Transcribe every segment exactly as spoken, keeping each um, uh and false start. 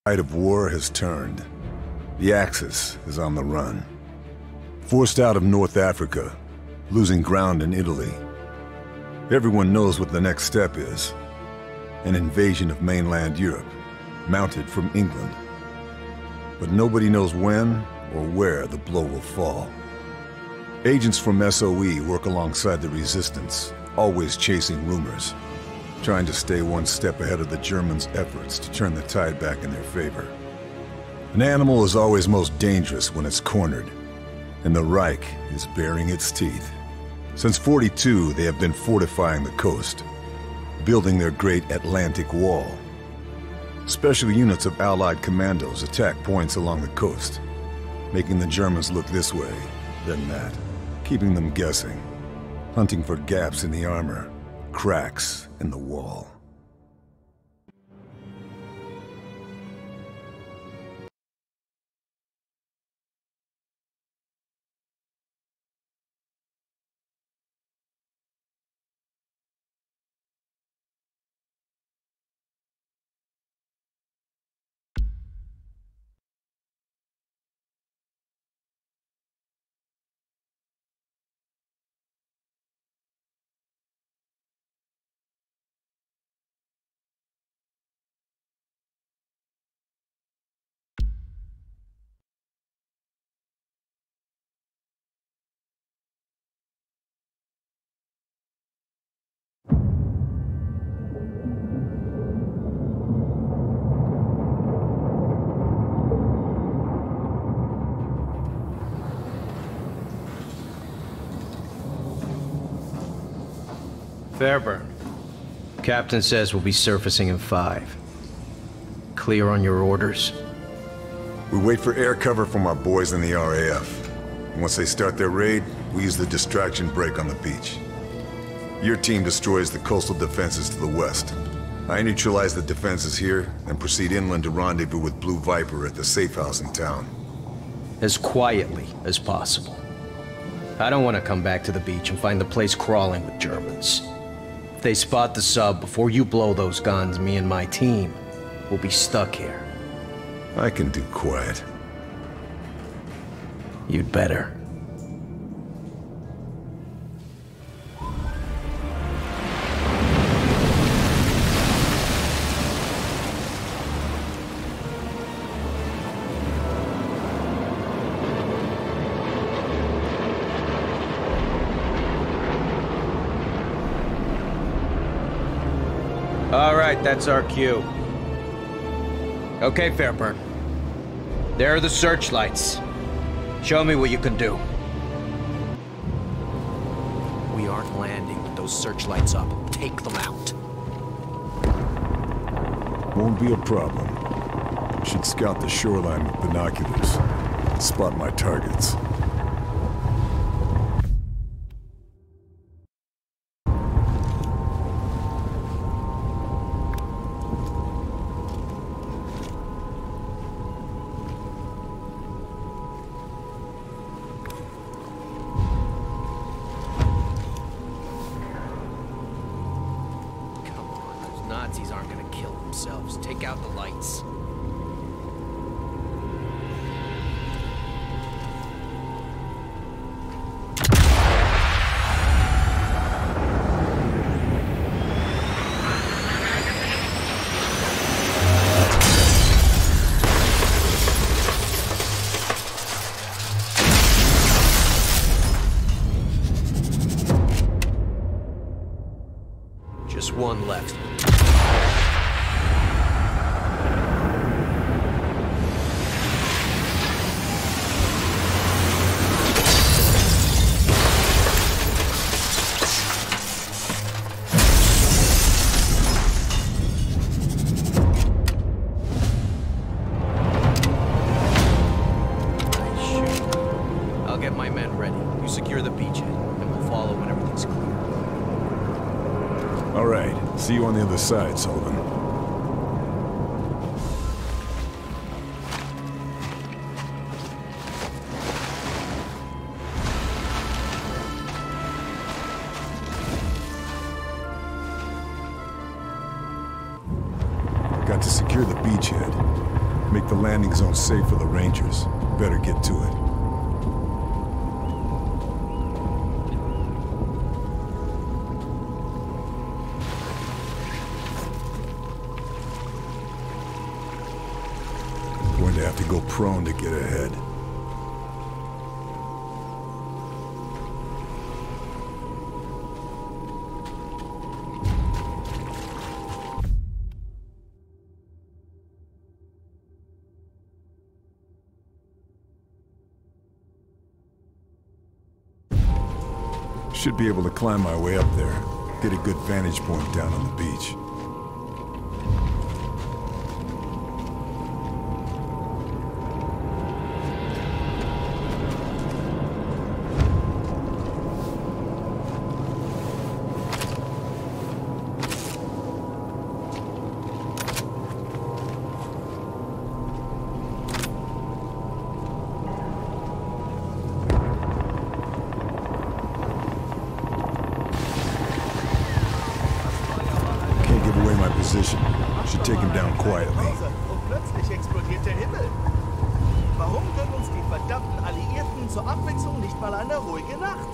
tide of war has turned. The Axis is on the run. Forced out of North Africa, losing ground in Italy. Everyone knows what the next step is. An invasion of mainland Europe, mounted from England. But nobody knows when or where the blow will fall. Agents from S O E work alongside the resistance, always chasing rumors, trying to stay one step ahead of the Germans' efforts to turn the tide back in their favor. An animal is always most dangerous when it's cornered, and the Reich is baring its teeth. Since forty-two, they have been fortifying the coast, building their great Atlantic Wall. Special units of Allied commandos attack points along the coast, making the Germans look this way, then that, keeping them guessing, hunting for gaps in the armor, cracks in the wall. Fairburn. Captain says we'll be surfacing in five. Clear on your orders? We wait for air cover from our boys in the R A F. Once they start their raid, we use the distraction brake on the beach. Your team destroys the coastal defenses to the west. I neutralize the defenses here, and proceed inland to rendezvous with Blue Viper at the safe house in town. As quietly as possible. I don't want to come back to the beach and find the place crawling with Germans. If they spot the sub before you blow those guns, me and my team will be stuck here. I can do quiet. You'd better. All right, that's our cue. Okay, Fairburn. There are the searchlights. Show me what you can do. We aren't landing with those searchlights up. Take them out. Won't be a problem. Should scout the shoreline with binoculars. Spot my targets. Nazis aren't gonna kill themselves. Take out the lights. Just one left. I'll get my men ready. You secure the beachhead, and we'll follow when everything's clear. All right. See you on the other side, Sullivan. Got to secure the beachhead. Make the landing zone safe for the Rangers. Better get to it. Going to have to go prone to get ahead. Should be able to climb my way up there. Get a good vantage point down on the beach. Position. Should take him down quietly. Und plötzlich explodiert der Himmel. Warum gönnen uns die verdammten Alliierten zur Abwechslung nicht mal eine ruhige Nacht?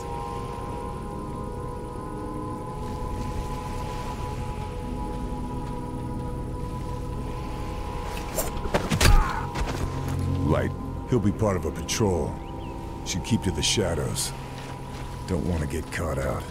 Light. He'll be part of a patrol. Should keep to the shadows. Don't want to get caught out.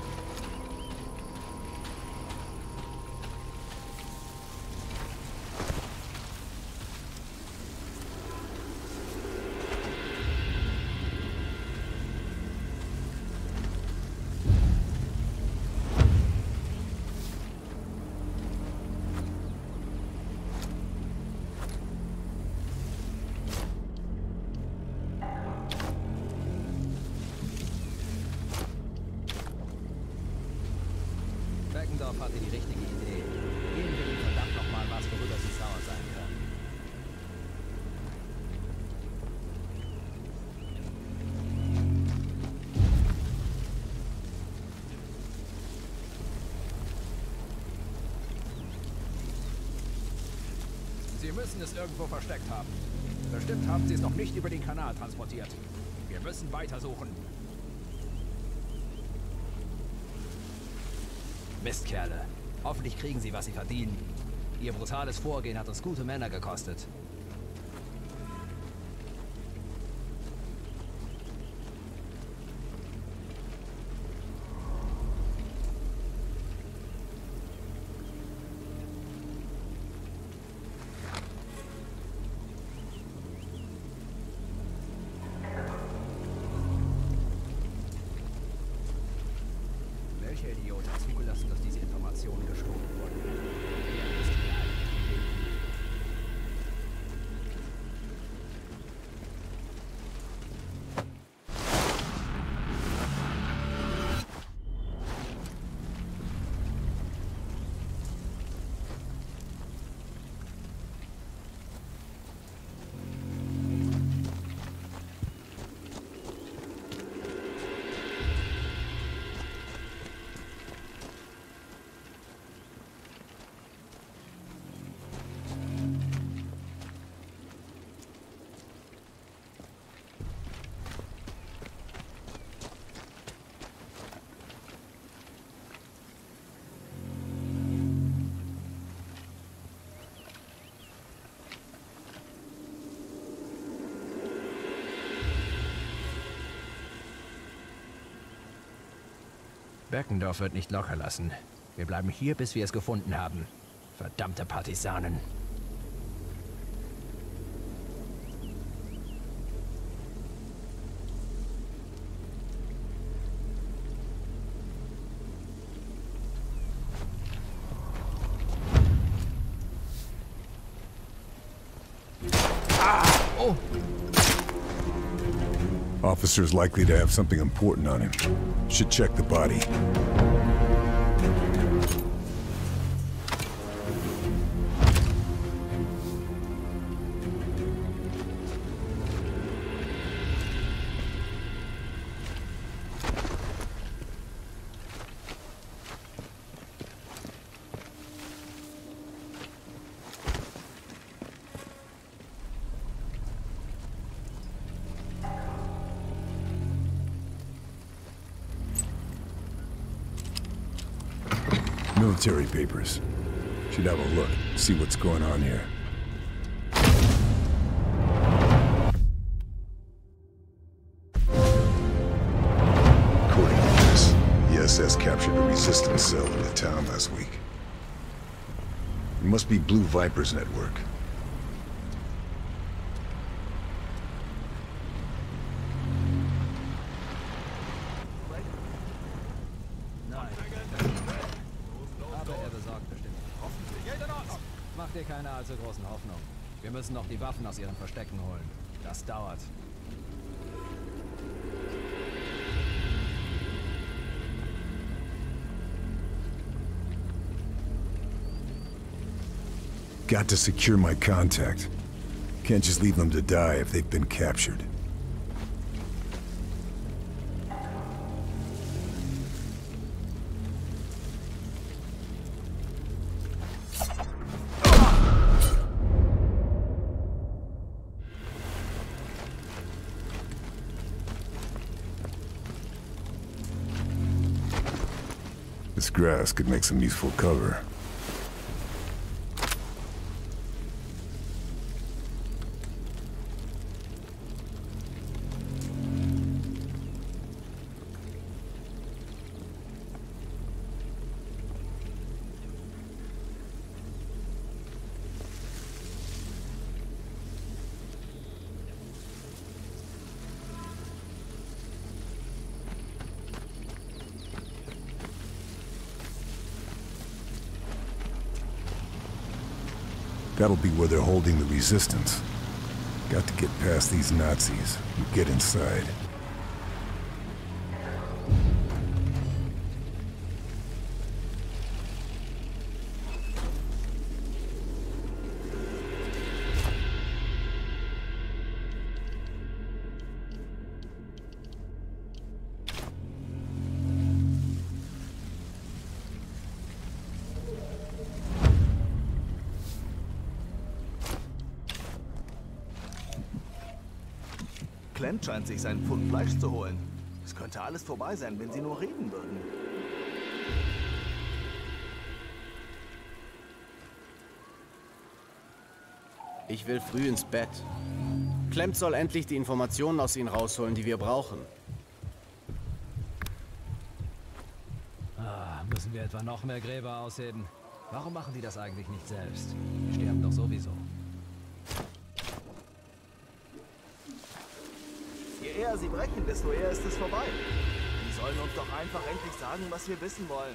Beckendorf hatte die richtige Idee. Geben wir ihm verdammt nochmal was, worüber sie sauer sein können. Sie müssen es irgendwo versteckt haben. Bestimmt haben sie es noch nicht über den Kanal transportiert. Wir müssen weitersuchen. Mistkerle. Hoffentlich kriegen sie, was sie verdienen. Ihr brutales Vorgehen hat uns gute Männer gekostet. Welcher Idiot hat zugelassen, dass diese Informationen gestohlen wurden? Er ist hier eigentlich. Beckendorf wird nicht locker lassen. Wir bleiben hier, bis wir es gefunden haben. Verdammte Partisanen. Ah! Oh! Officer's likely to have something important on him. Should check the body. military papers. Should have a look, see what's going on here. According to this, the S S captured a resistance cell in the town last week. It must be Blue Viper's network. Mach dir keine allzu großen Hoffnungen. Wir müssen noch die Waffen aus ihren Verstecken holen. Das dauert. Got to secure my contact. Can't just leave them to die if they've been captured. This grass could make some useful cover. That'll be where they're holding the resistance. Got to get past these Nazis and get inside. Clem scheint sich seinen Pfund Fleisch zu holen. Es könnte alles vorbei sein, wenn sie nur reden würden. Ich will früh ins Bett. Clem soll endlich die Informationen aus ihnen rausholen, die wir brauchen. Ah, müssen wir etwa noch mehr Gräber ausheben? Warum machen die das eigentlich nicht selbst? Die sterben doch sowieso. Je eher sie brechen, desto eher ist es vorbei. Die sollen uns doch einfach endlich sagen, was wir wissen wollen.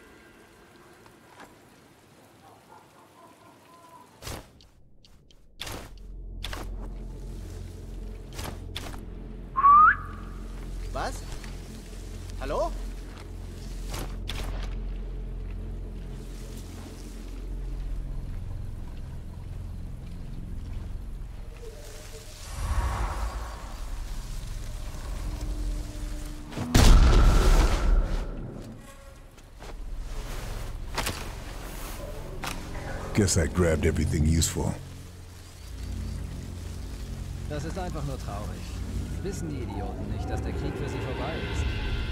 Was? Hallo? Guess I grabbed everything useful. Das ist einfach nur traurig. Wissen die Idioten nicht, dass der Krieg für sie vorbei ist?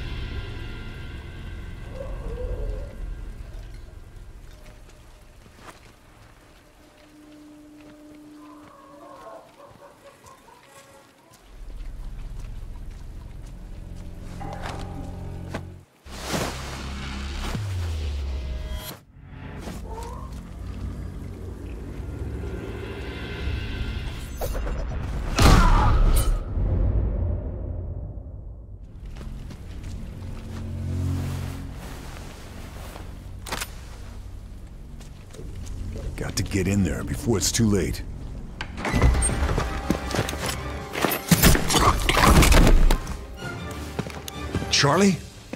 Got to get in there before it's too late. Charlie?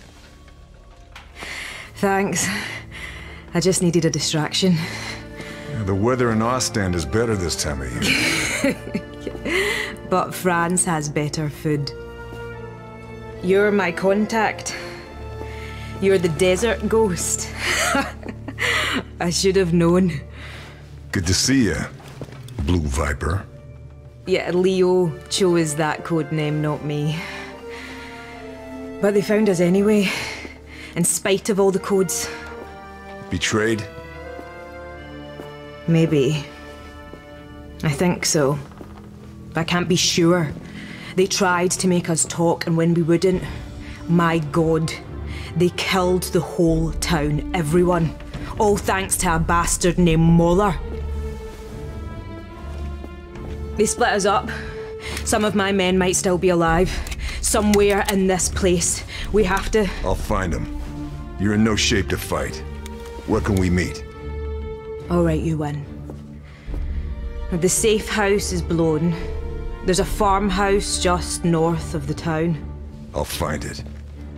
Thanks. I just needed a distraction. Yeah, the weather in Ostend is better this time of year. But France has better food. You're my contact. You're the desert ghost. I should have known. Good to see you, Blue Viper. Yeah, Leo chose that code name, not me. But they found us anyway, in spite of all the codes. Betrayed? Maybe. I think so. I can't be sure. They tried to make us talk, and when we wouldn't, my God, they killed the whole town, everyone. All thanks to a bastard named Moller. They split us up. Some of my men might still be alive. Somewhere in this place. We have to... I'll find them. You're in no shape to fight. Where can we meet? All right, you win. The safe house is blown. There's a farmhouse just north of the town. I'll find it.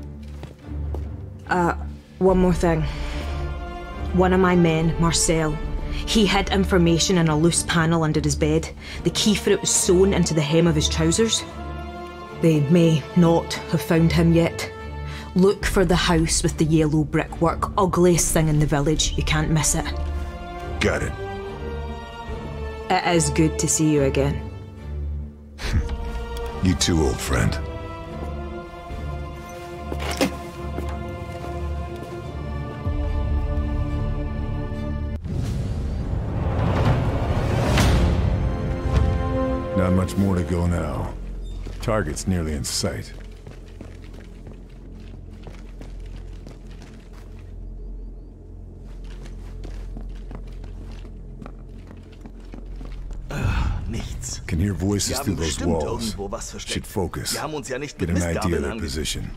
Uh, one more thing. One of my men, Marcel, he hid information in a loose panel under his bed. The key for it was sewn into the hem of his trousers. They may not have found him yet. Look for the house with the yellow brickwork. Ugliest thing in the village. You can't miss it. Got it. It is good to see you again. You too, old friend. Not much more to go now. Target's nearly in sight. Nichts. Can hear voices Wir through haben those bestimmt walls. irgendwo was versteckt. Should focus. Wir haben uns ja nicht Get mit an idea of Mistgabeln their ange... position.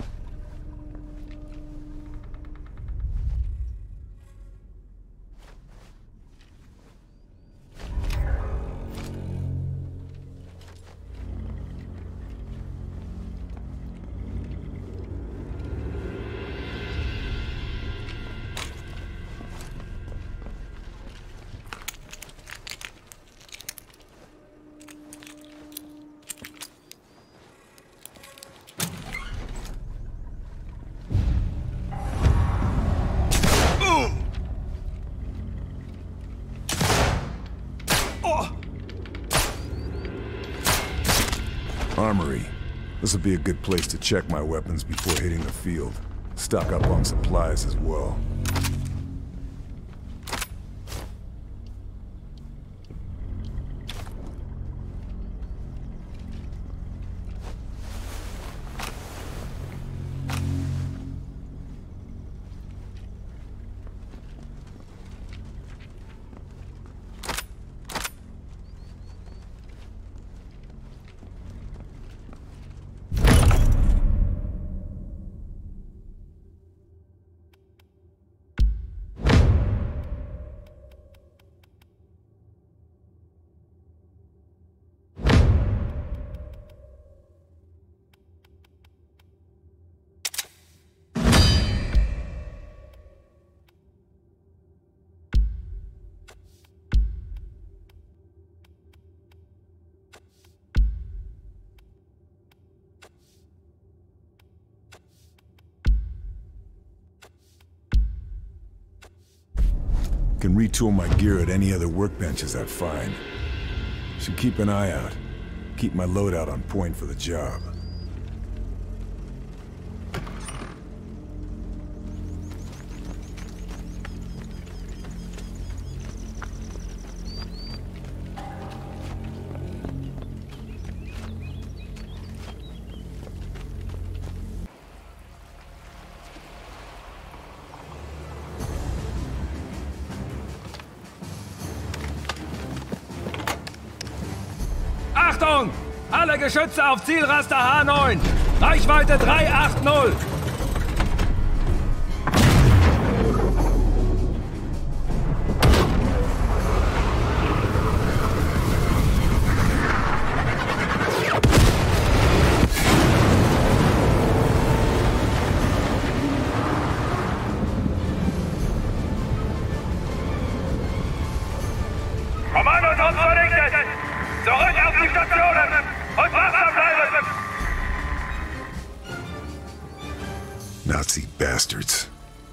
Armory. This would be a good place to check my weapons before hitting the field. Stock up on supplies as well. Can retool my gear at any other workbenches I find. Should keep an eye out. Keep my loadout on point for the job. Achtung! Alle Geschütze auf Zielraster H neun! Reichweite drei acht null! Kommandos uns vernichtet! Zurück auf die Stationen! Und wachsam bleiben! Nazi bastards.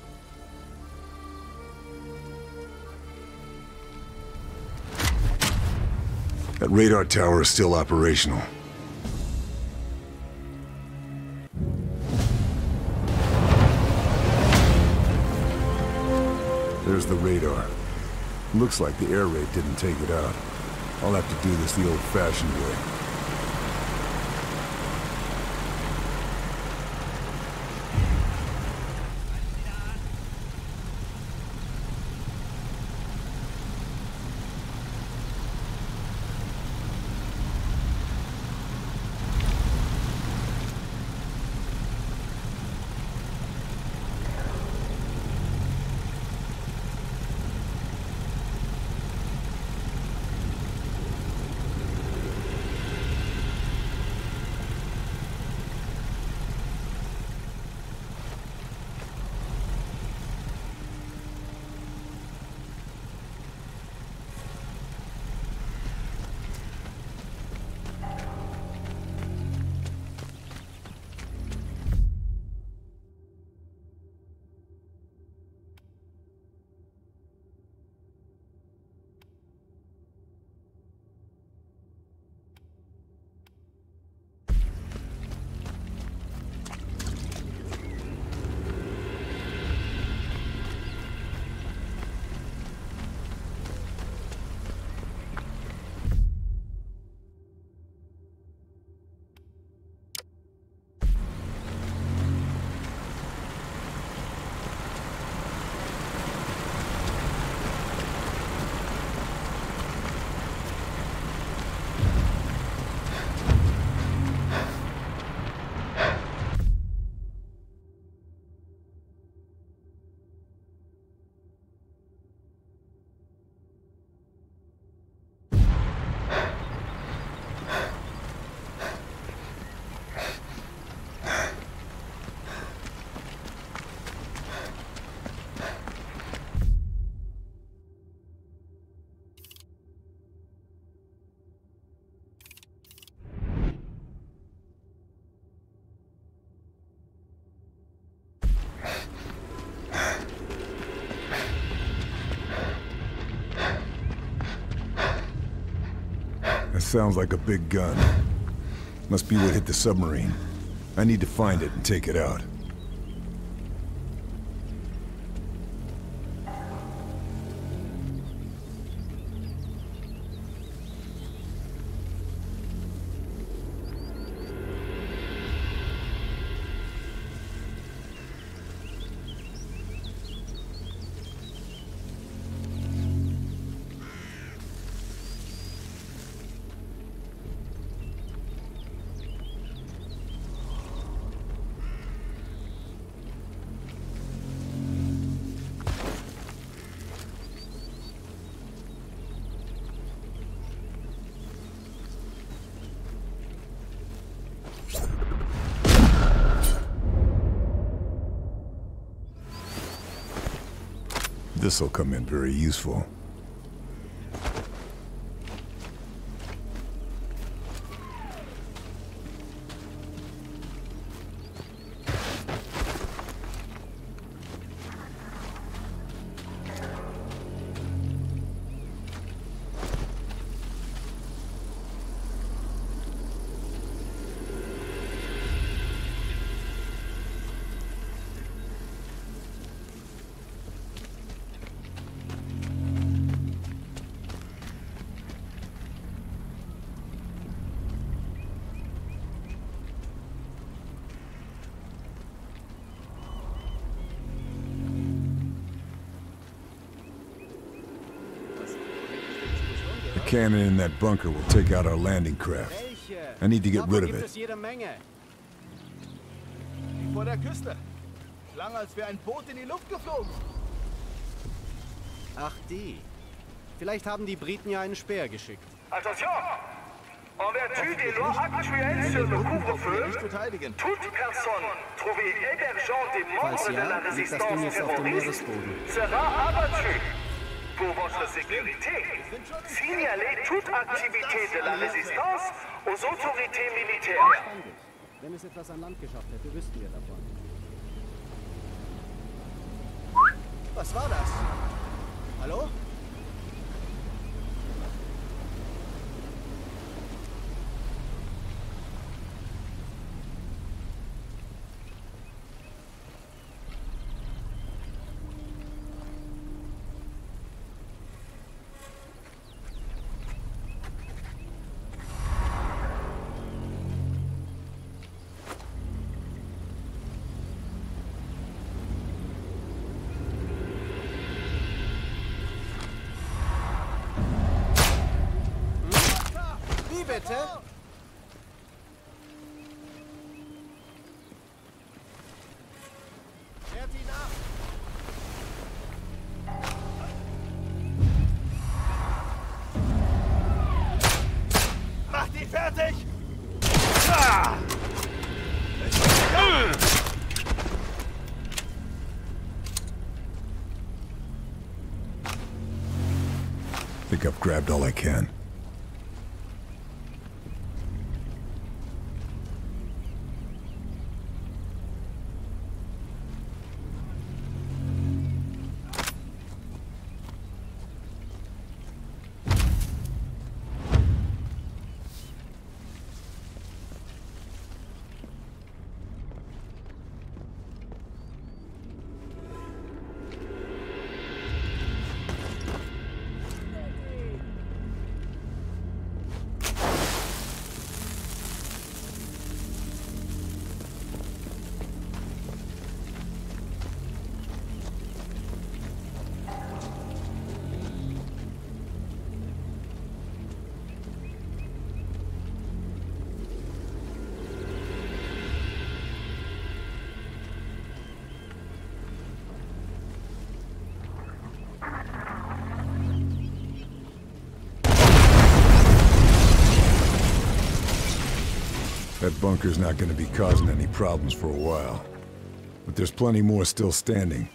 That radar tower is still operational. There's the radar. Looks like the air raid didn't take it out. I'll have to do this the old-fashioned way. That sounds like a big gun. Must be what hit the submarine. I need to find it and take it out. This'll come in very useful. The cannon in that bunker will take out our landing craft. I need to get rid of it. Vor der Küste. Klang, als wäre ein Boot in die Luft geflogen. Ach die. Vielleicht haben die Briten ja einen Speer geschickt. Attention! En vertu des lois actuelles sur le couvre-feu, toute personne trouvée hébergeant des membres de la résistance terroriste sera abattue. Pour votre sécurité, signalez toute activité de la résistance aux autorités militaires. Wenn es etwas an Land geschafft hätte, wüssten wir davon. Was war das? Hallo? Wie bitte? Fährt ihn ab! Mach die fertig! Ah! I think I've grabbed all I can. That bunker's not gonna be causing any problems for a while. But there's plenty more still standing.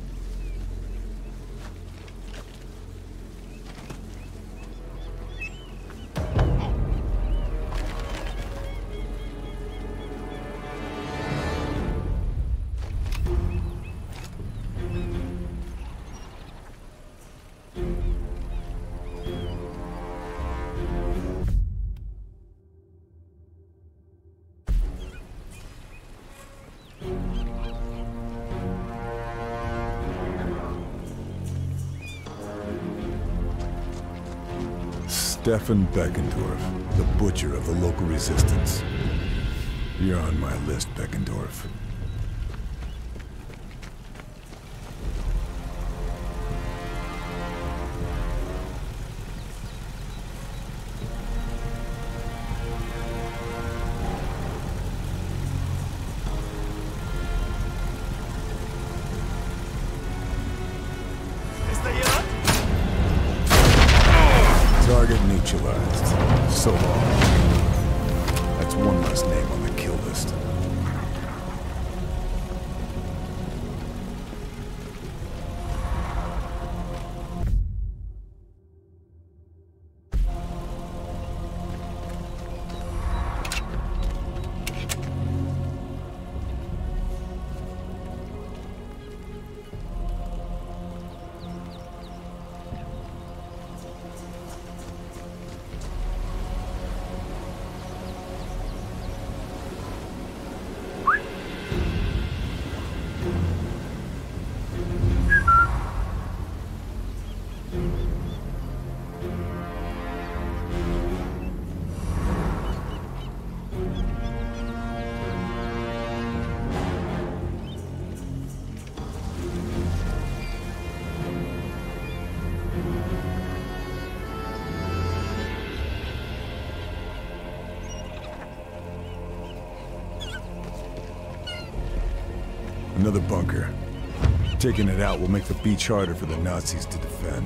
Stefan Beckendorf, the butcher of the local resistance. You're on my list, Beckendorf. Target neutralized. So long. That's one less name on the kill list. Another bunker. Taking it out will make the beach harder for the Nazis to defend.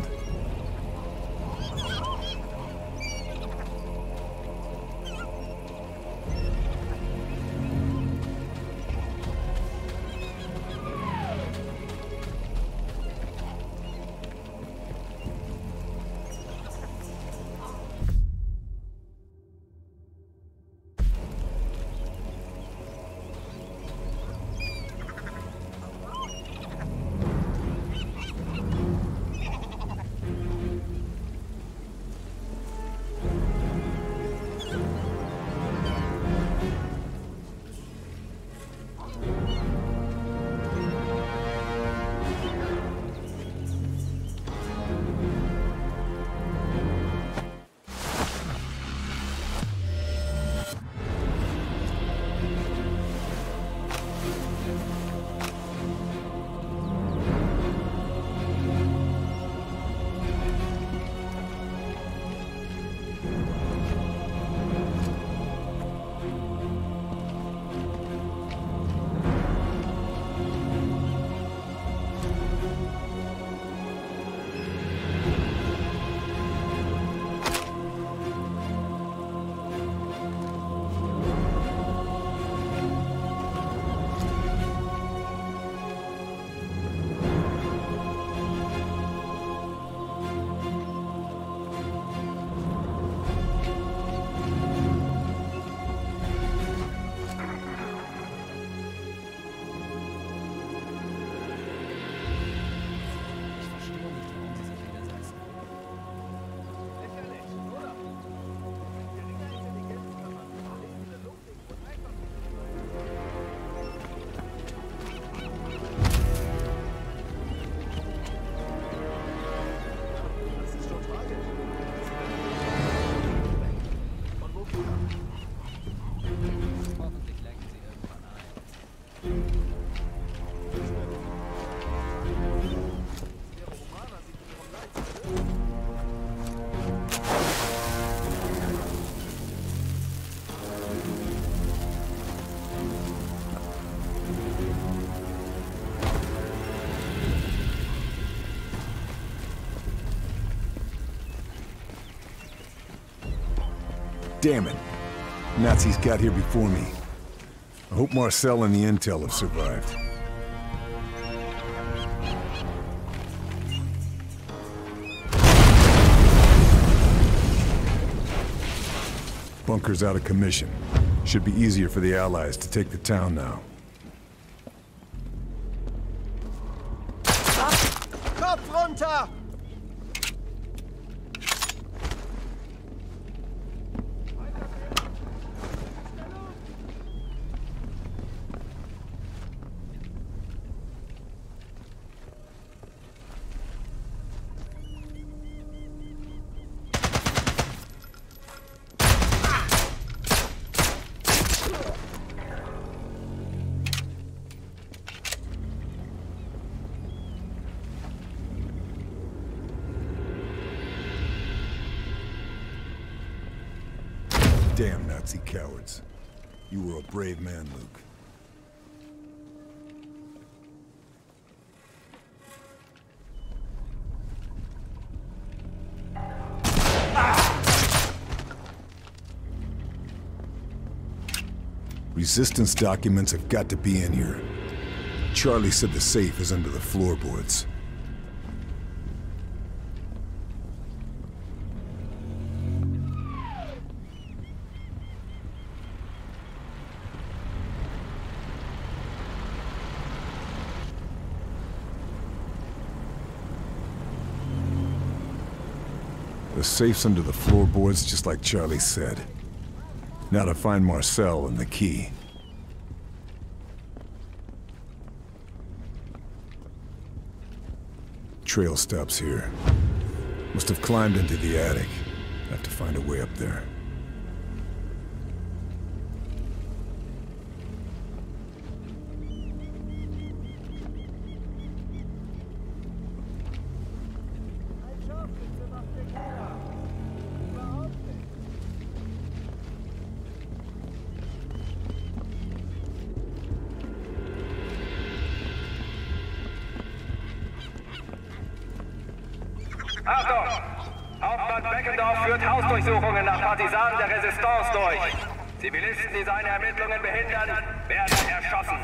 Damn it. Nazis got here before me. I hope Marcel and the intel have survived. Bunker's out of commission. Should be easier for the Allies to take the town now. Kopf runter! Damn Nazi cowards. You were a brave man, Luke. Resistance documents have got to be in here. Charlie said the safe is under the floorboards. The safe's under the floorboards, just like Charlie said. Now to find Marcel and the key. Trail stops here. Must have climbed into the attic. Have to find a way up there. Achtung! Hauptmann Beckendorf führt Hausdurchsuchungen nach Partisanen der Resistance durch. Zivilisten, die seine Ermittlungen behindern, werden erschossen.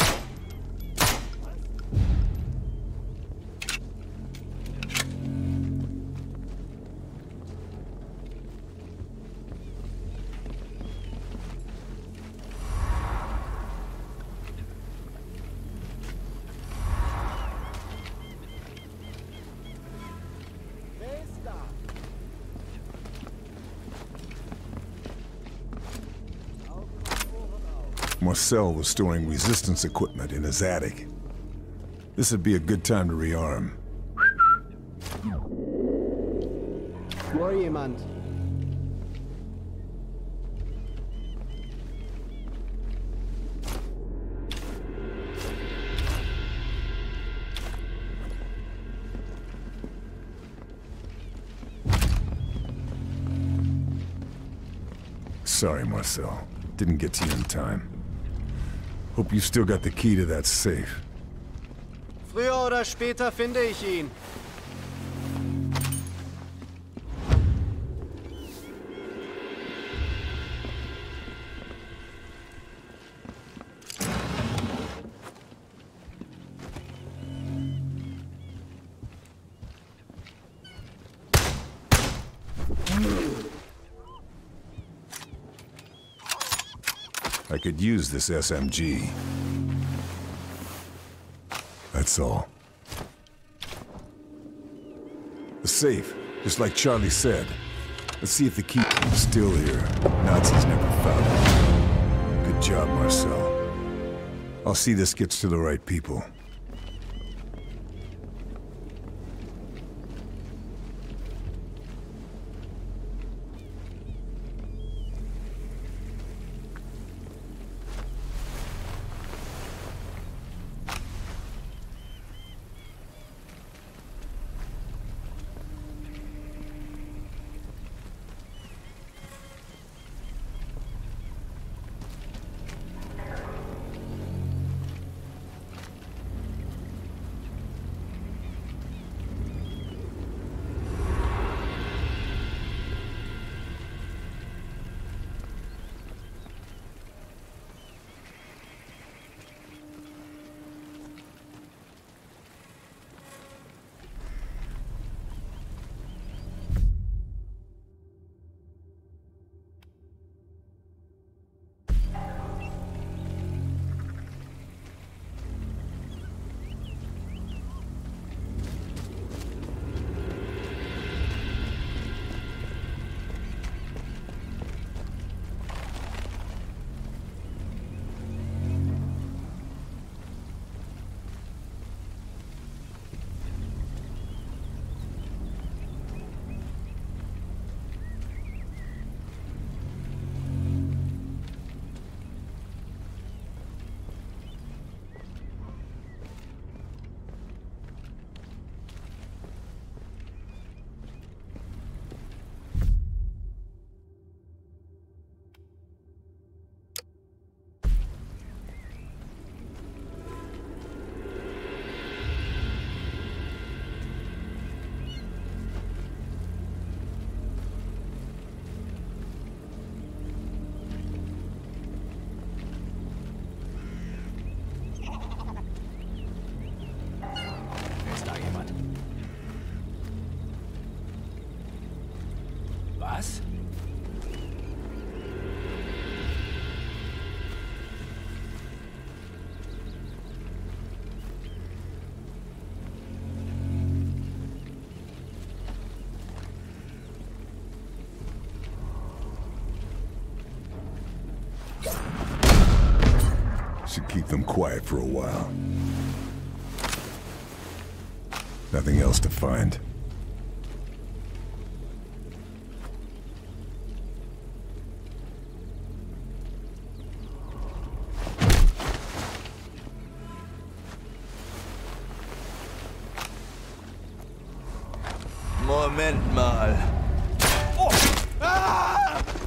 Marcel was storing resistance equipment in his attic. This would be a good time to rearm. Nur jemand. Sorry, Marcel. Didn't get to you in time. Hope you still got the key to that safe. Früher oder später finde ich ihn. I could use this S M G. That's all. The safe, just like Charlie said. Let's see if the key is still here. Nazis never found it. Good job, Marcel. I'll see this gets to the right people. Should keep them quiet for a while. Nothing else to find. Moment mal. Oh. Ah!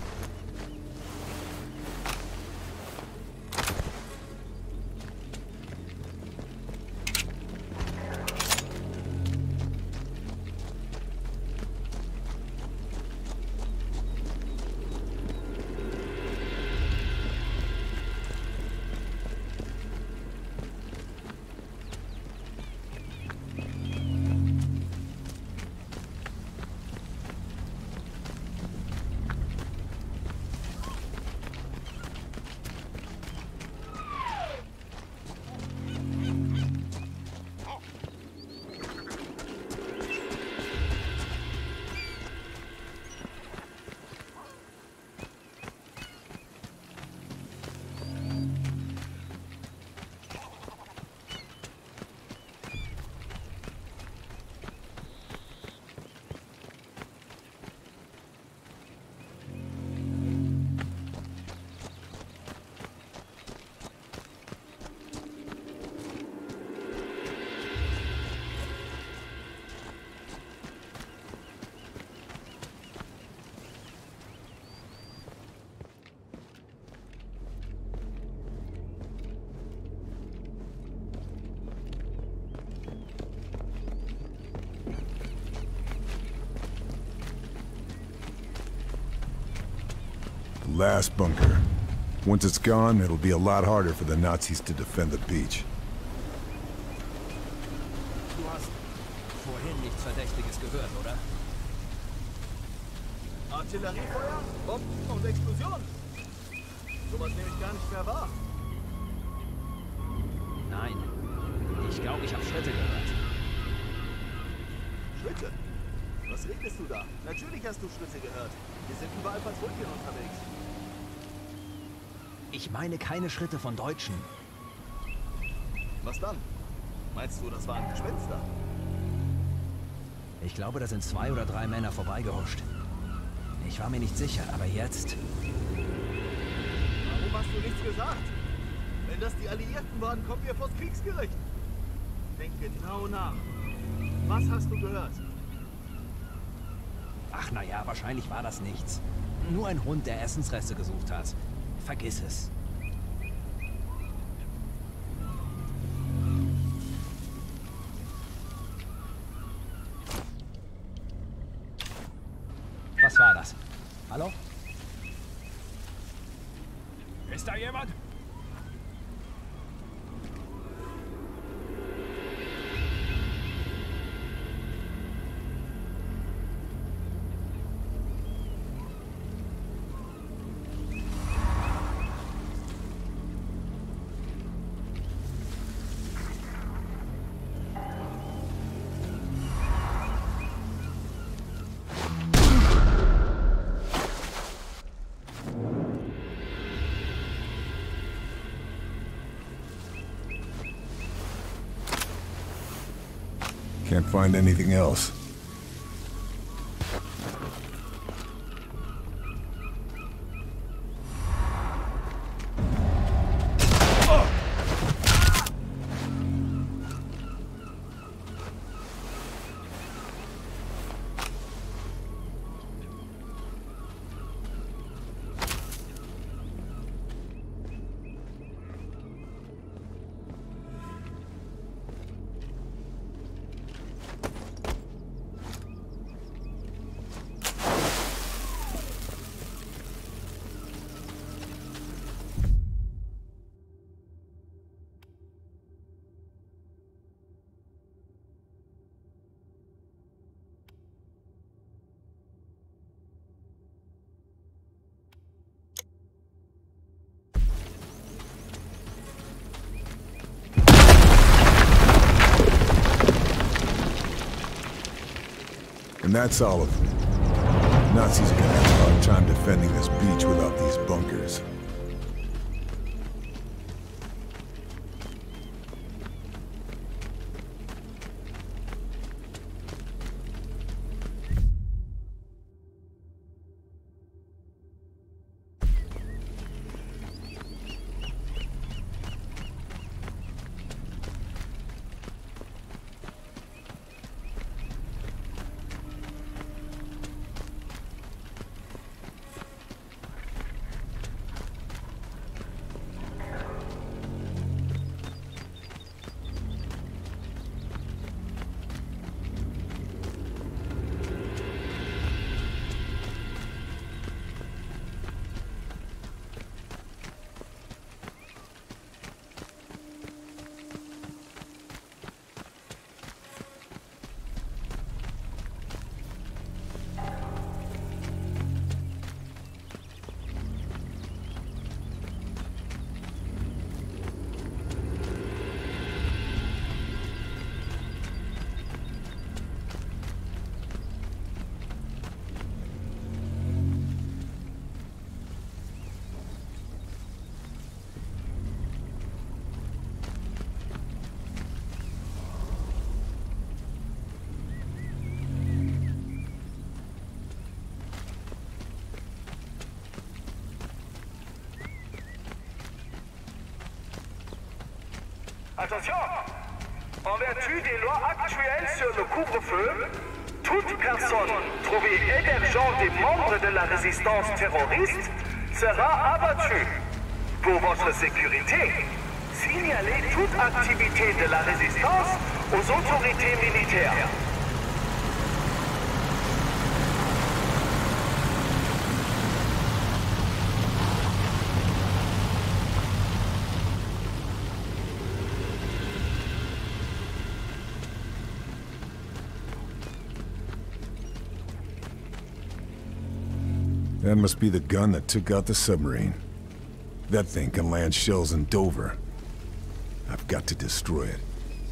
Last bunker. Once it's gone, it'll be a lot harder for the Nazis to defend the beach. Du hast vorhin nichts Verdächtiges gehört, oder? Artilleriefeuer, Bomben und Explosionen. Sowas nehme ich gar nicht mehr wahr. Nein. Ich glaube, ich habe Schritte gehört. Schritte? Was redest du da? Natürlich hast du Schritte gehört. Wir sind überall Patrouillen unterwegs. Ich meine keine Schritte von Deutschen. Was dann? Meinst du, das waren Gespenster? Ich glaube, da sind zwei oder drei Männer vorbeigehuscht. Ich war mir nicht sicher, aber jetzt... Warum hast du nichts gesagt? Wenn das die Alliierten waren, kommen wir vors Kriegsgericht. Denk genau nach. Was hast du gehört? Ach naja, wahrscheinlich war das nichts. Nur ein Hund, der Essensreste gesucht hat. Vergiss es. Was war das? Hallo? Ist da jemand? Can't find anything else. And that's all of them. Nazis are gonna have a hard time defending this beach without these bunkers. Attention! En vertu des lois actuelles sur le couvre-feu, toute personne trouvée hébergeant des membres de la résistance terroriste sera abattue. Pour votre sécurité, signalez toute activité de la résistance aux autorités militaires. That must be the gun that took out the submarine. That thing can land shells in Dover. I've got to destroy it.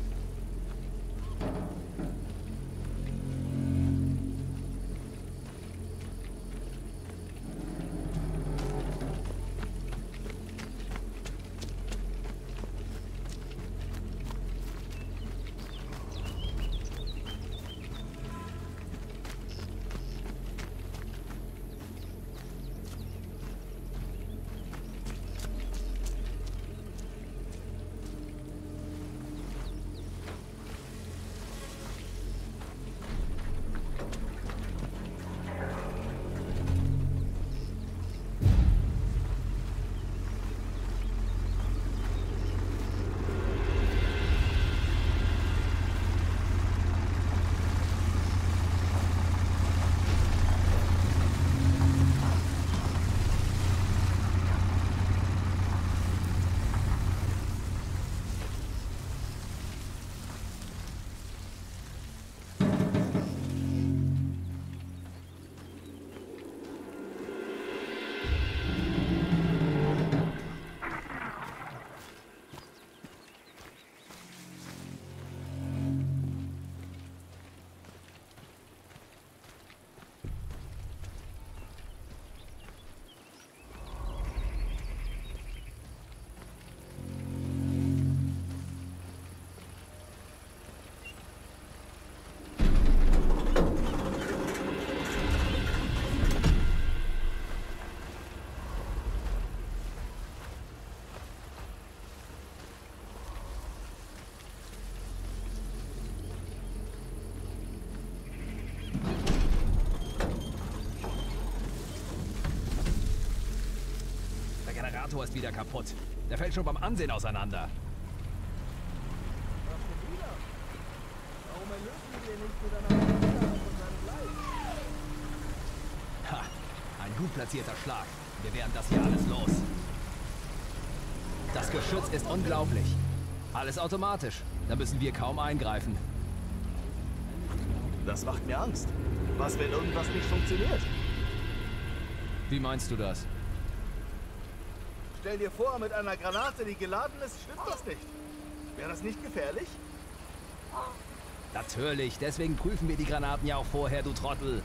Der Generator ist wieder kaputt. Der fällt schon beim Ansehen auseinander. Ha, ein gut platzierter Schlag. Wir werden das hier alles los. Das Geschütz ist unglaublich. Alles automatisch. Da müssen wir kaum eingreifen. Das macht mir Angst. Was, wenn irgendwas nicht funktioniert? Wie meinst du das? Stell dir vor, mit einer Granate, die geladen ist, stimmt das nicht. Wäre das nicht gefährlich? Natürlich, deswegen prüfen wir die Granaten ja auch vorher, du Trottel.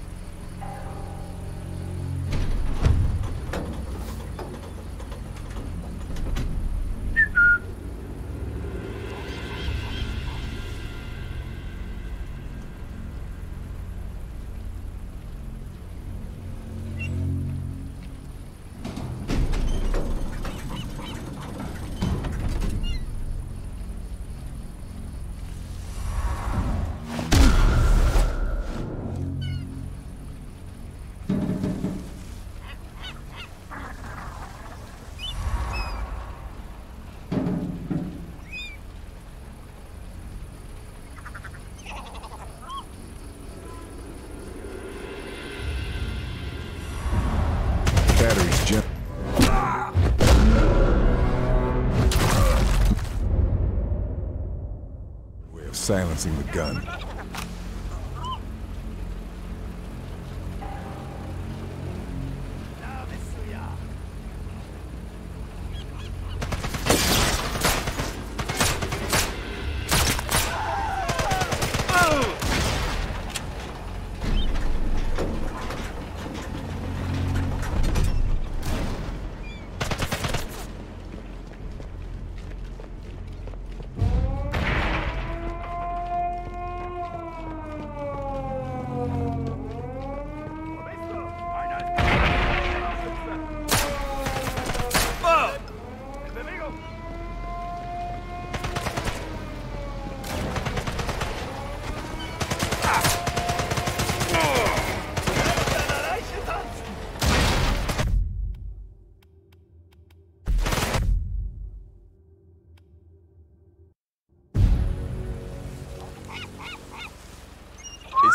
Batteries jump. Way of silencing the gun.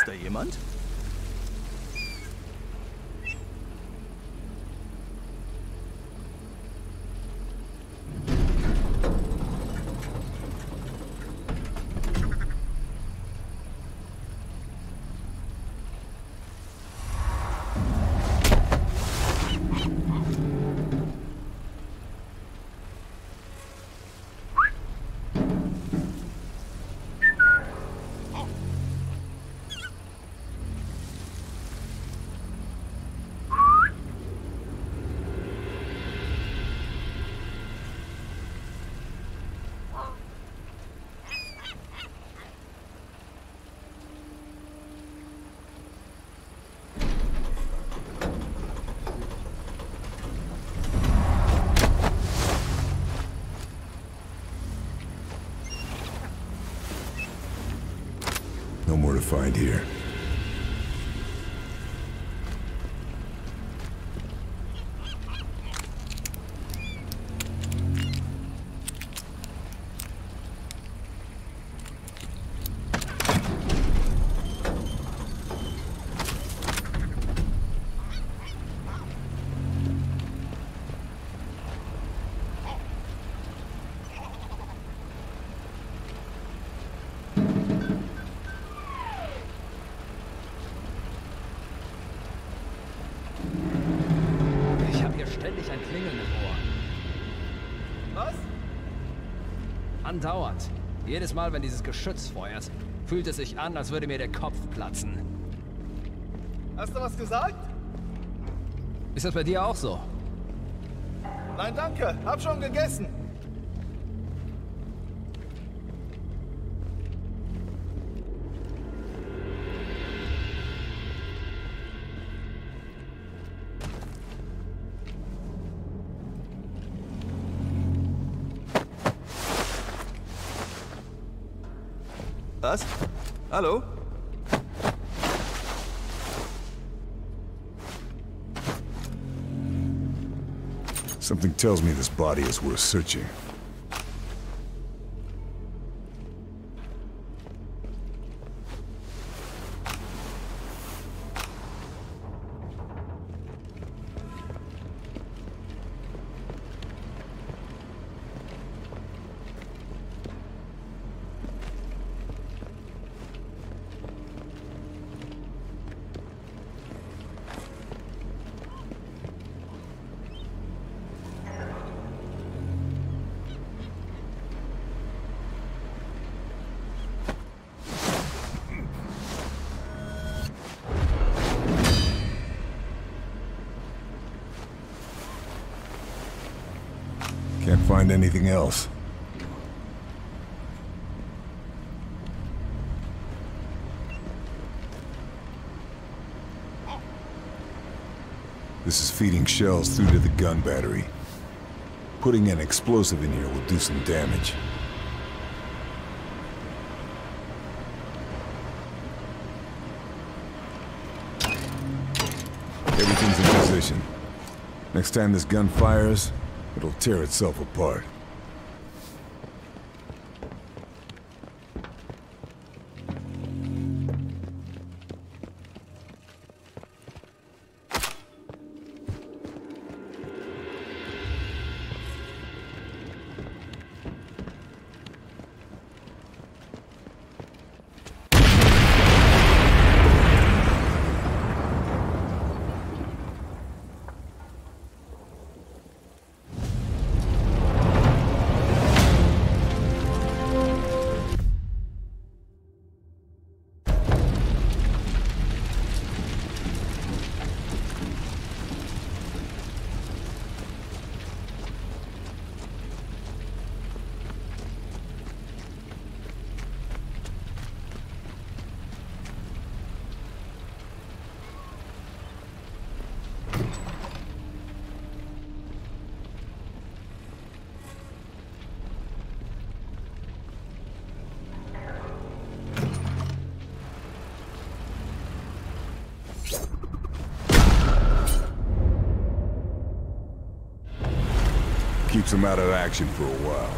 Ist da jemand? No more to find here. Andauernd. Jedes Mal, wenn dieses Geschütz feuert, fühlt es sich an, als würde mir der Kopf platzen. Hast du was gesagt? Ist das bei dir auch so? Nein, danke. Hab schon gegessen. Was? Hallo? Something tells me this body is worth searching. Can't find anything else. This is feeding shells through to the gun battery. Putting an explosive in here will do some damage. Everything's in position. Next time this gun fires, it'll tear itself apart. Keeps them out of action for a while.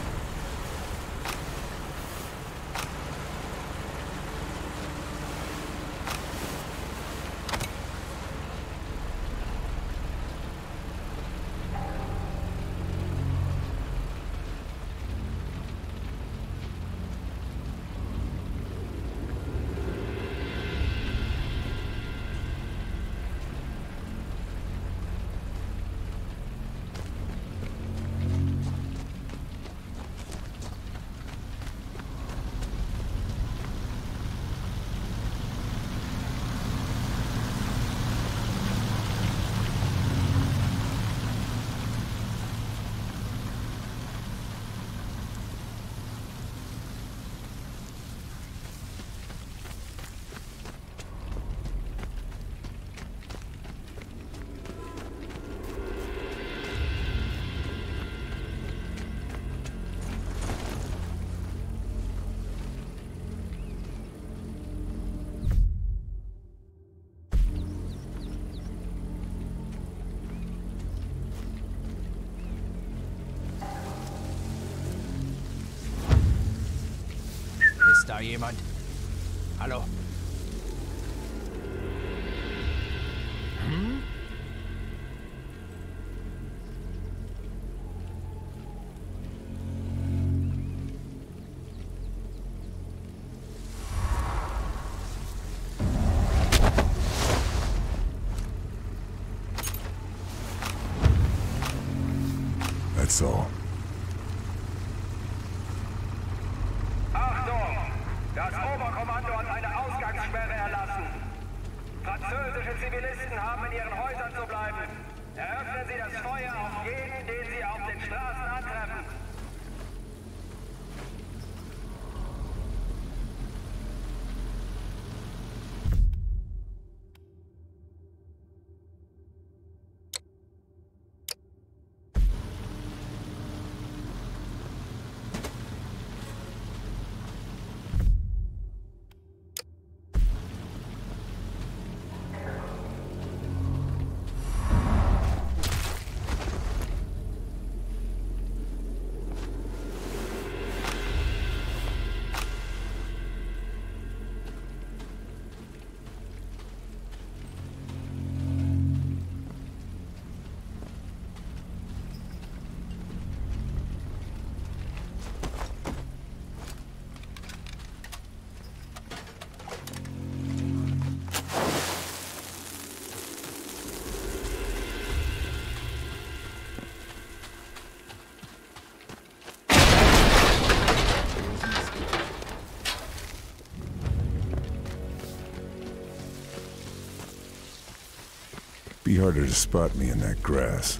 Ist da jemand? Hallo? Hm? That's all. Achtung! Das Oberkommando hat eine Ausgangssperre erlassen. Französische Zivilisten haben in ihren Häusern zu bleiben. Eröffnen Sie das Feuer auf jeden, den Sie auf den Straßen antreffen. Be harder to spot me in that grass.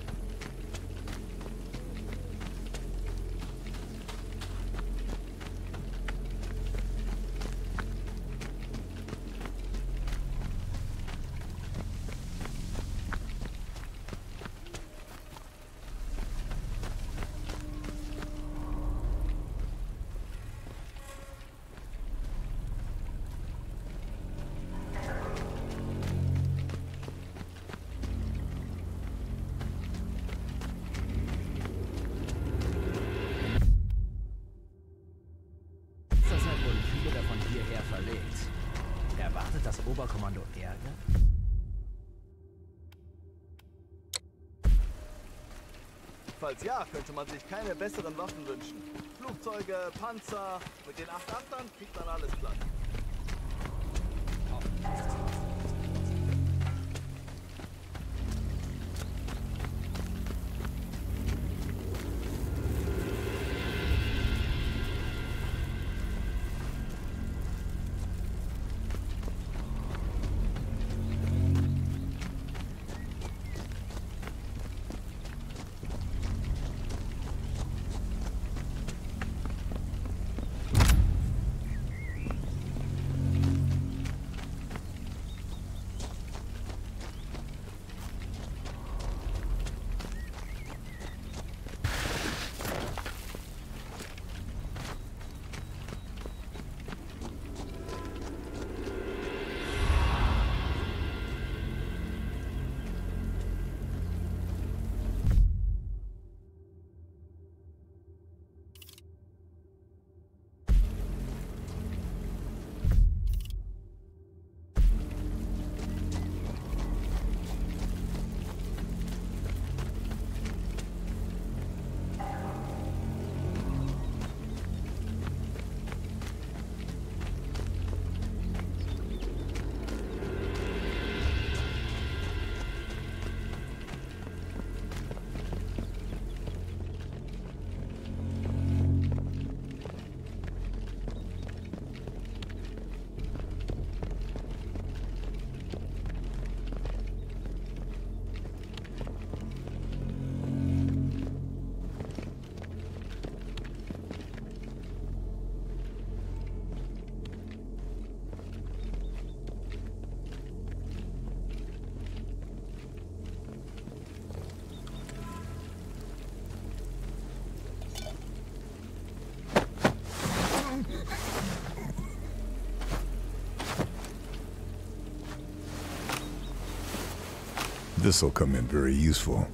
Erwartet das Oberkommando Ärger? Falls ja, könnte man sich keine besseren Waffen wünschen. Flugzeuge, Panzer, mit den acht Achtern kriegt man alles platt. This'll come in very useful.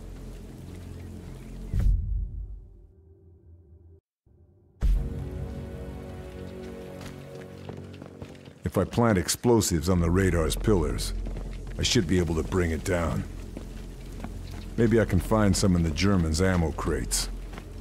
If I plant explosives on the radar's pillars, I should be able to bring it down. Maybe I can find some in the Germans' ammo crates.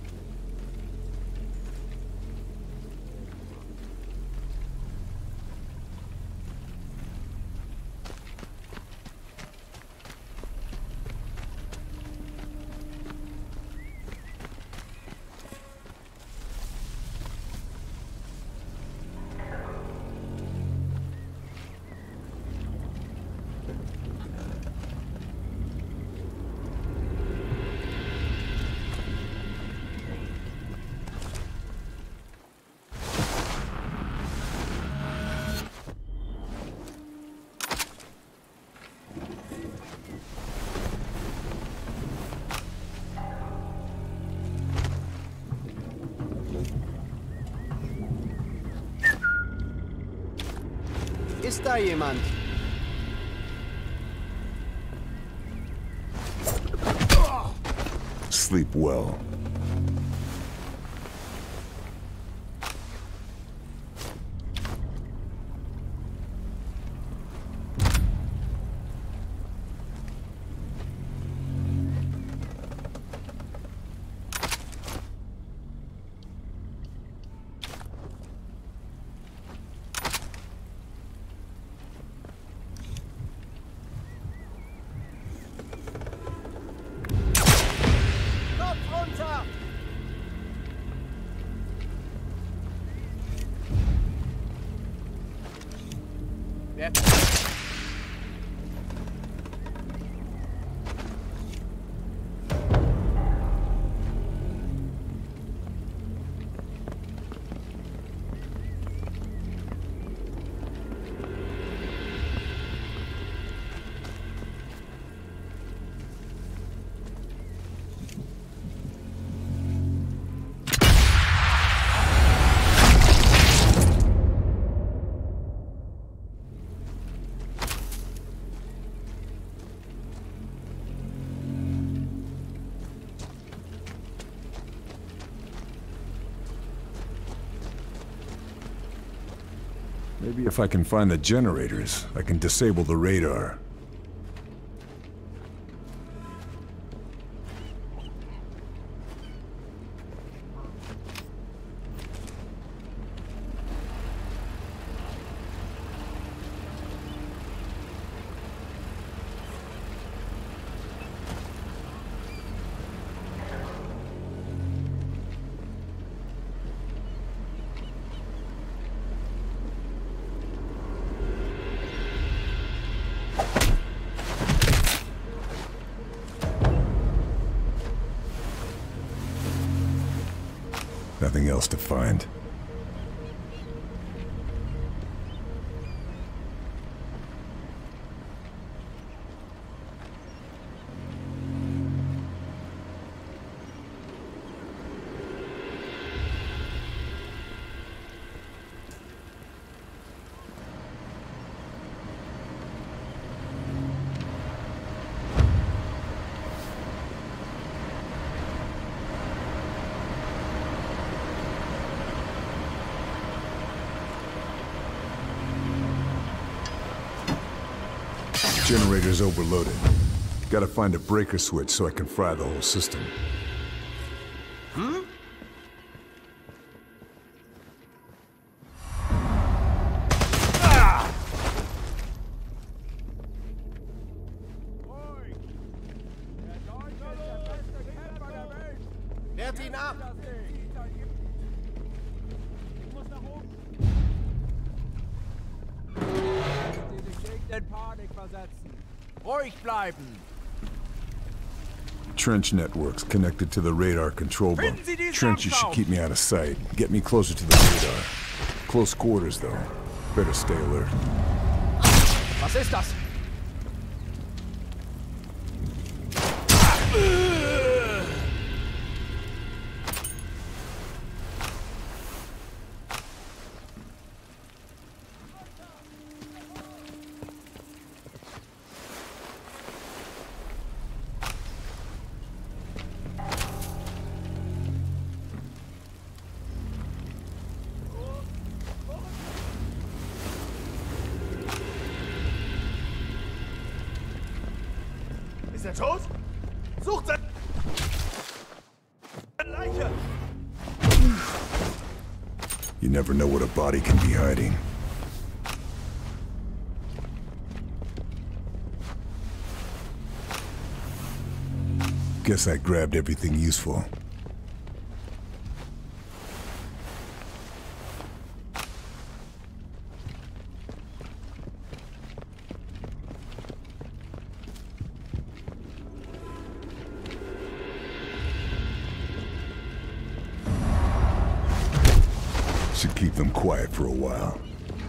Ist da jemand? Sleep well. Maybe if I can find the generators, I can disable the radar. Nothing else to find. Generator's overloaded. Gotta find a breaker switch so I can fry the whole system. Hmm? Ah! Wehrt ihn ab! Ruhig bleiben! Trench networks connected to the radar control bunk. Trenches should keep me out of sight. Get me closer to the radar. Close quarters, though. Better stay alert. Was ist das? er tot? Sucht seine Leiche! You never know what a body can be hiding. Guess I grabbed everything useful. Should keep them quiet for a while.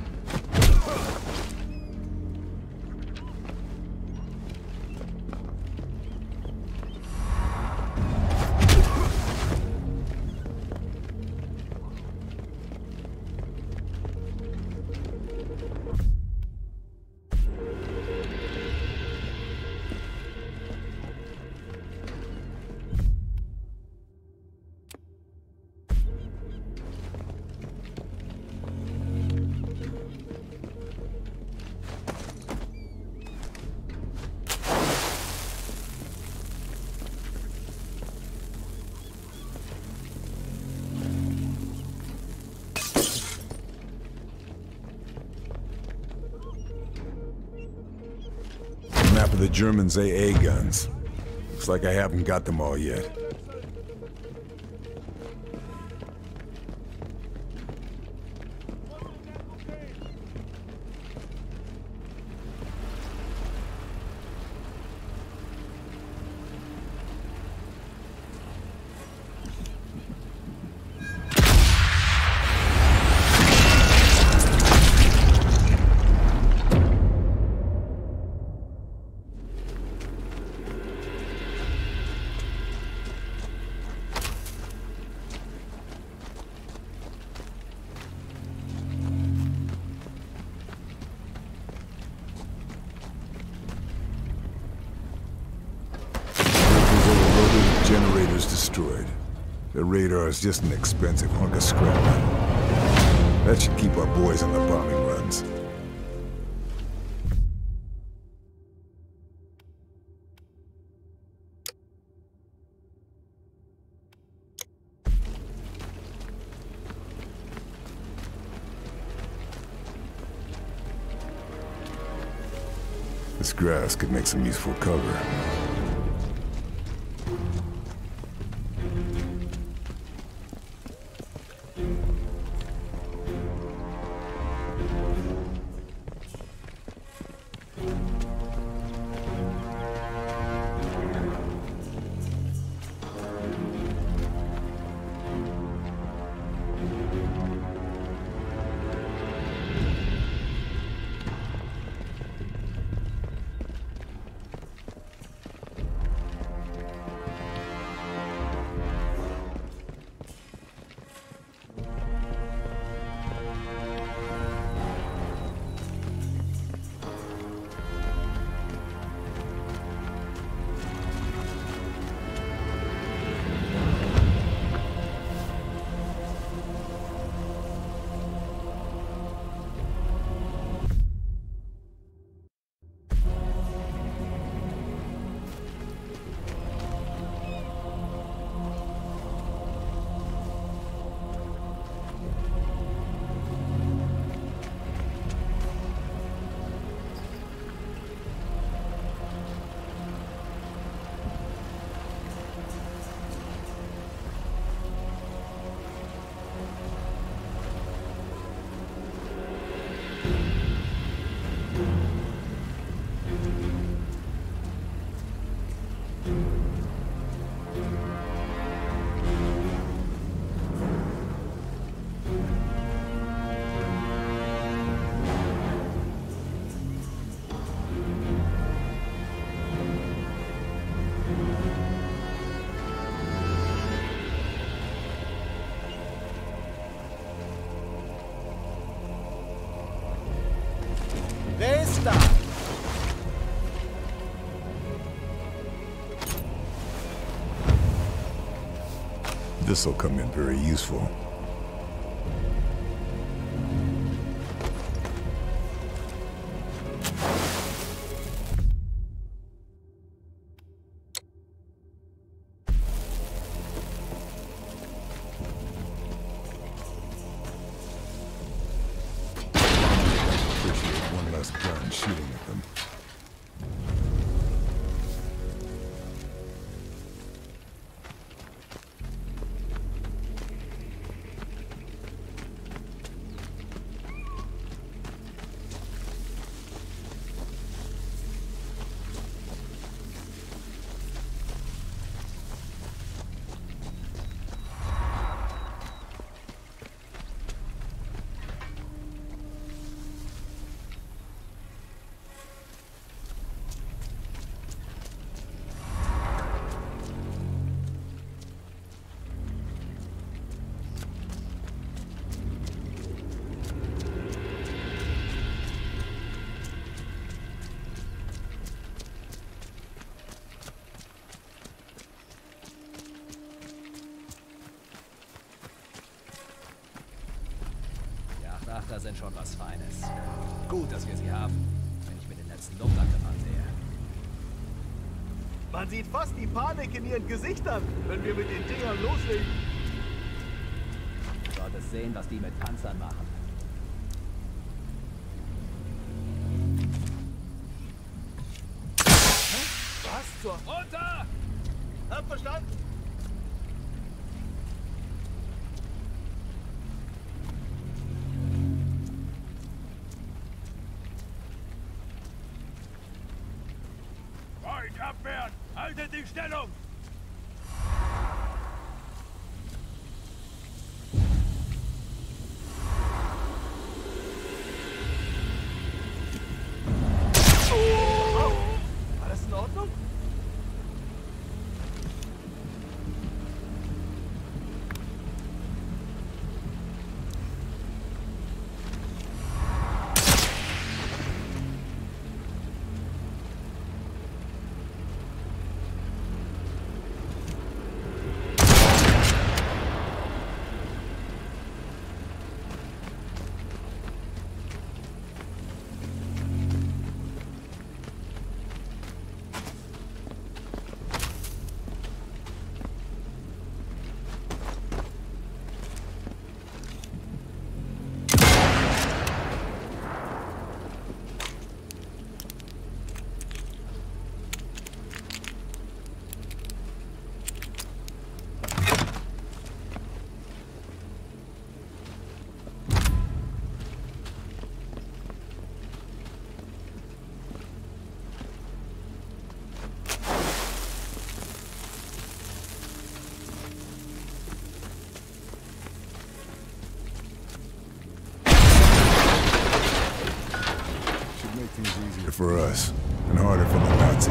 Map of the Germans' A A guns. Looks like I haven't got them all yet. Generators destroyed. The radar is just an expensive hunk of scrap metal. That should keep our boys on the bombing runs. This grass could make some useful cover. Wer ist da? This'll come in very useful. Panzer sind schon was Feines. Gut, dass wir sie haben, wenn ich mir den letzten Luftangriff ansehe. Man sieht fast die Panik in ihren Gesichtern, wenn wir mit den Dingern loslegen. Du solltest sehen, was die mit Panzern machen. Was zur... Runter! Hab verstanden. Freund, abwehren! Haltet die Stellung! War das in Ordnung? Easier for us, and harder for the Nazis.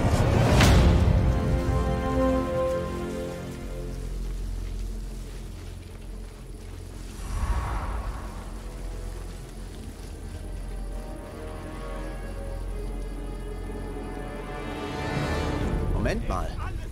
Moment mal.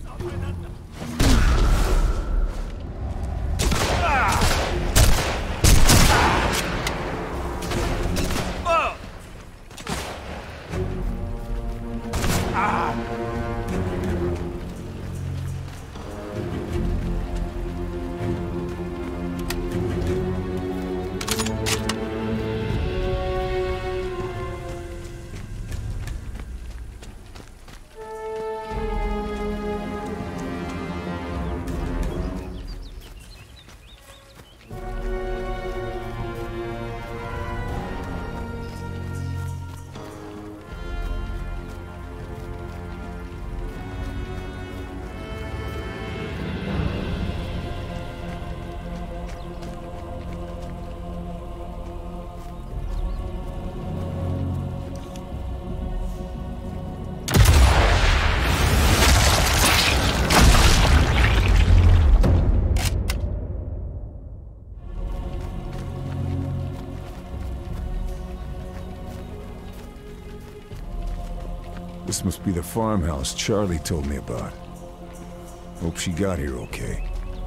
This must be the farmhouse Charlie told me about. Hope she got here okay.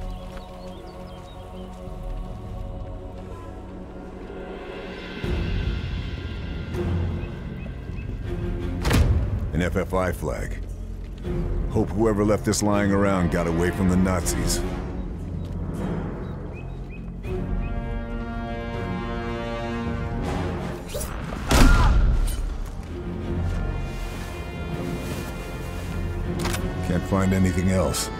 An F F I flag. Hope whoever left this lying around got away from the Nazis. Can't find anything else.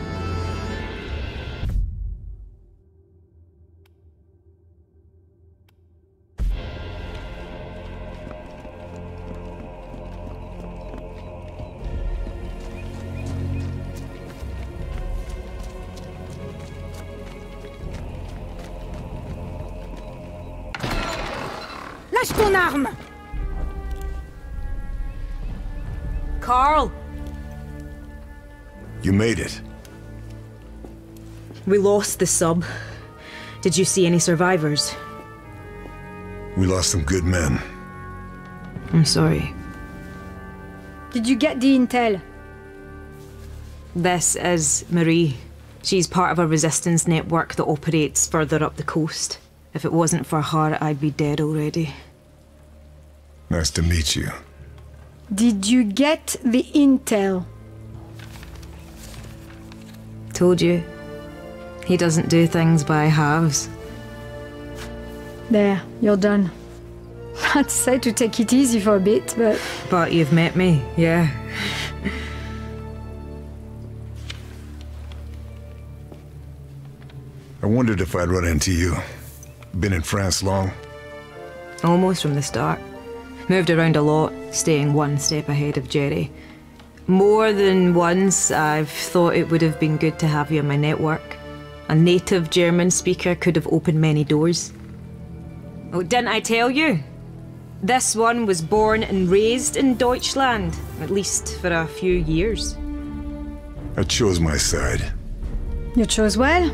Lâche ton arme! Carl! You made it. We lost the sub. Did you see any survivors? We lost some good men. I'm sorry. Did you get the intel? This is Marie. She's part of a resistance network that operates further up the coast. If it wasn't for her, I'd be dead already. Nice to meet you. Did you get the intel? Told you. He doesn't do things by halves. There, you're done. I'd say to take it easy for a bit, but... But you've met me, yeah. I wondered if I'd run into you. Been in France long? Almost from the start. Moved around a lot, staying one step ahead of Jerry. More than once, I've thought it would have been good to have you in my network. A native German speaker could have opened many doors. Oh, didn't I tell you? This one was born and raised in Deutschland, at least for a few years. I chose my side. You chose well.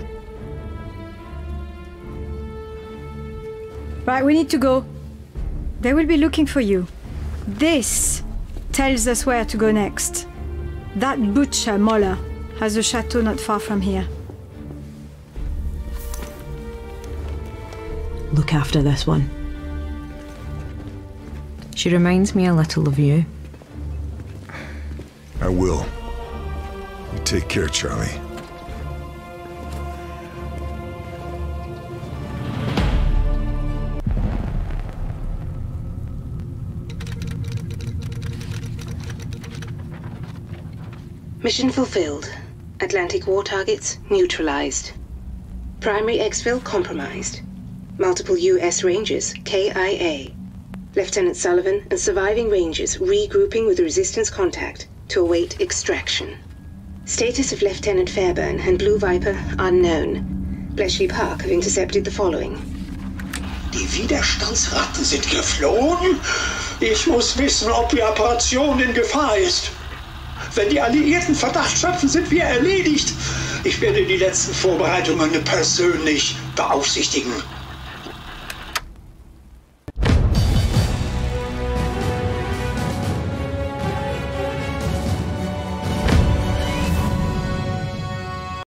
Right, we need to go. They will be looking for you. This tells us where to go next. That butcher, Moller, has a chateau not far from here. Look after this one. She reminds me a little of you. I will. You take care, Charlie. Mission fulfilled. Atlantic war targets neutralized. Primary exfil compromised. Multiple U S Rangers K I A. Lieutenant Sullivan and surviving Rangers regrouping with resistance contact to await extraction. Status of Lieutenant Fairburn and Blue Viper unknown. Bletchley Park have intercepted the following. Die Widerstandsratten sind geflohen? Ich muss wissen, ob die Operation in Gefahr ist. Wenn die Alliierten Verdacht schöpfen, sind wir erledigt. Ich werde die letzten Vorbereitungen persönlich beaufsichtigen.